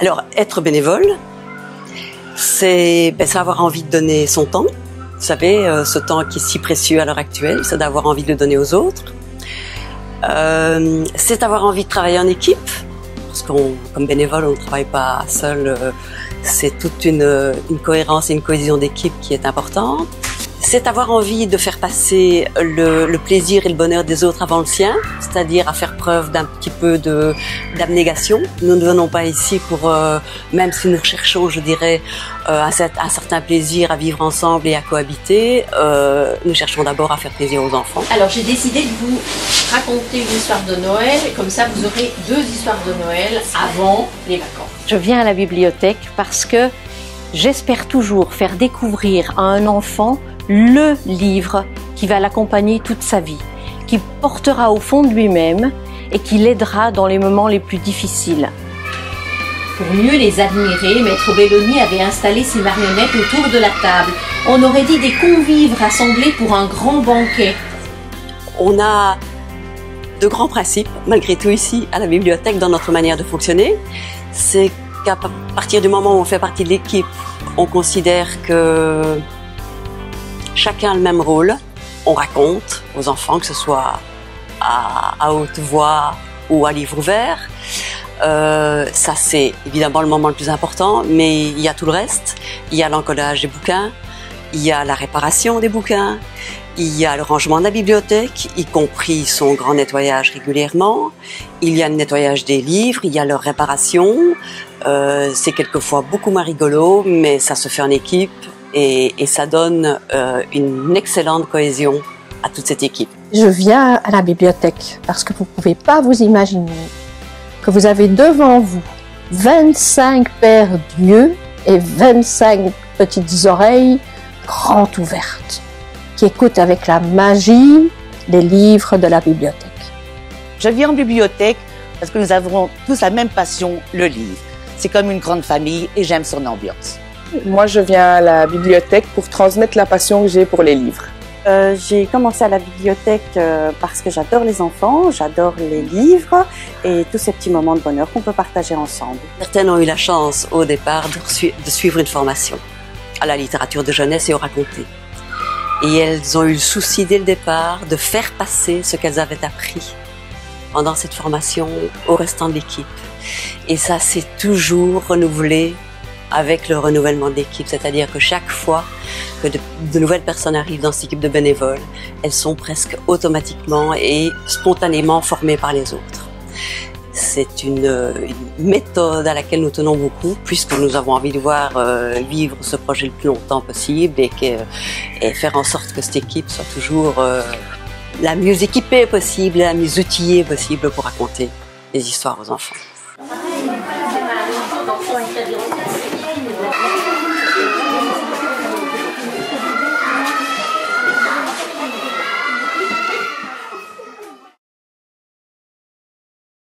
Alors, être bénévole, c'est avoir envie de donner son temps. Vous savez, ce temps qui est si précieux à l'heure actuelle, c'est d'avoir envie de le donner aux autres. C'est avoir envie de travailler en équipe, parce comme bénévole, on ne travaille pas seul. C'est toute une cohérence et une cohésion d'équipe qui est importante. C'est avoir envie de faire passer le plaisir et le bonheur des autres avant le sien, c'est-à-dire à faire preuve d'un petit peu d'abnégation. Nous ne venons pas ici pour, même si nous recherchons, je dirais, un certain plaisir à vivre ensemble et à cohabiter, nous cherchons d'abord à faire plaisir aux enfants. Alors j'ai décidé de vous raconter une histoire de Noël, et comme ça vous aurez 2 histoires de Noël avant les vacances. Je viens à la bibliothèque parce que j'espère toujours faire découvrir à un enfant le livre qui va l'accompagner toute sa vie, qui portera au fond de lui-même et qui l'aidera dans les moments les plus difficiles. Pour mieux les admirer, Maître Belloni avait installé ses marionnettes autour de la table. On aurait dit des convives rassemblés pour un grand banquet. On a de grands principes, malgré tout ici à la bibliothèque, dans notre manière de fonctionner. C'est qu'à partir du moment où on fait partie de l'équipe, on considère que chacun a le même rôle. On raconte aux enfants, que ce soit à haute voix ou à livre ouvert. Ça, c'est évidemment le moment le plus important, mais il y a tout le reste. Il y a l'encodage des bouquins, il y a la réparation des bouquins, il y a le rangement de la bibliothèque, y compris son grand nettoyage régulièrement. Il y a le nettoyage des livres, il y a leur réparation. C'est quelquefois beaucoup moins rigolo, mais ça se fait en équipe. Et ça donne une excellente cohésion à toute cette équipe. Je viens à la bibliothèque parce que vous ne pouvez pas vous imaginer que vous avez devant vous 25 paires d'yeux et 25 petites oreilles grandes ouvertes qui écoutent avec la magie les livres de la bibliothèque. Je viens en bibliothèque parce que nous avons tous la même passion, le livre. C'est comme une grande famille et j'aime son ambiance. Moi, je viens à la bibliothèque pour transmettre la passion que j'ai pour les livres. J'ai commencé à la bibliothèque parce que j'adore les enfants, j'adore les livres et tous ces petits moments de bonheur qu'on peut partager ensemble. Certaines ont eu la chance au départ de suivre une formation à la littérature de jeunesse et au raconter. Et elles ont eu le souci dès le départ de faire passer ce qu'elles avaient appris pendant cette formation au restant de l'équipe. Et ça, c'est toujours renouvelé avec le renouvellement d'équipe, c'est-à-dire que chaque fois que de nouvelles personnes arrivent dans cette équipe de bénévoles, elles sont presque automatiquement et spontanément formées par les autres. C'est une méthode à laquelle nous tenons beaucoup, puisque nous avons envie de voir vivre ce projet le plus longtemps possible et faire en sorte que cette équipe soit toujours la mieux équipée possible, la mieux outillée possible pour raconter des histoires aux enfants.